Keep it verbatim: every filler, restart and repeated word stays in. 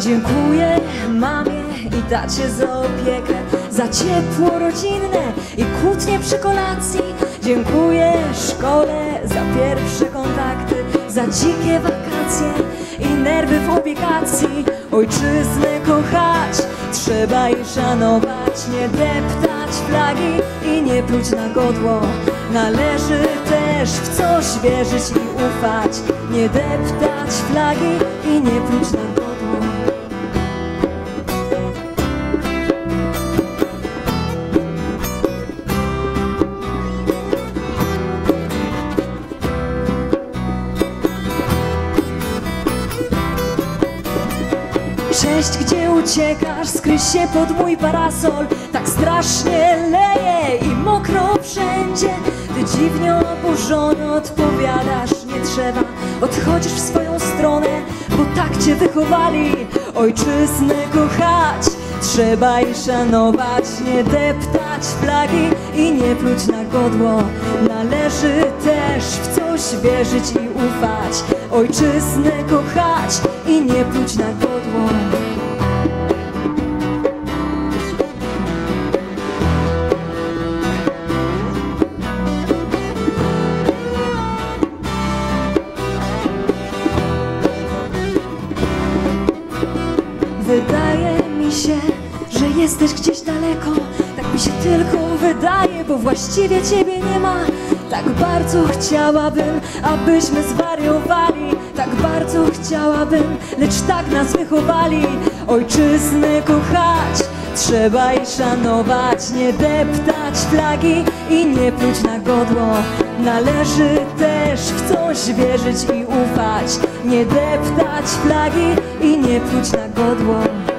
Dziękuję mamie i tacie za opiekę, za ciepło rodzinne i kłótnie przy kolacji. Dziękuję szkole za pierwsze kontakty, za dzikie wakacje i nerwy w ubikacji. Ojczyznę kochać trzeba i szanować, nie deptać flagi i nie pluć na godło. Należy też w coś wierzyć i ufać, nie deptać flagi i nie pluć na godło. Cześć, gdzie uciekasz? Skryć się pod mój parasol. Tak strasznie leje i mokro wszędzie. Ty dziwnie oburzony odpowiadasz, nie trzeba. Odchodzisz w swoją stronę, bo tak cię wychowali. Ojczyznę kochać trzeba i szanować, nie deptać flagi i nie pluć na godło. Należy też w coś wierzyć i ufać, ojczyznę kochać i nie pluć na godło. Wydaje mi się, że jesteś gdzieś daleko. Tak mi się tylko wydaje, bo właściwie ciebie nie ma. Tak bardzo chciałabym, abyśmy zwariowali. Tak bardzo chciałabym, lecz tak nas wychowali. Ojczyznę kochać trzeba i szanować, nie deptać flagi i nie pluć na godło. Należy też w coś wierzyć i ufać, nie deptać flagi i nie pluć na godło.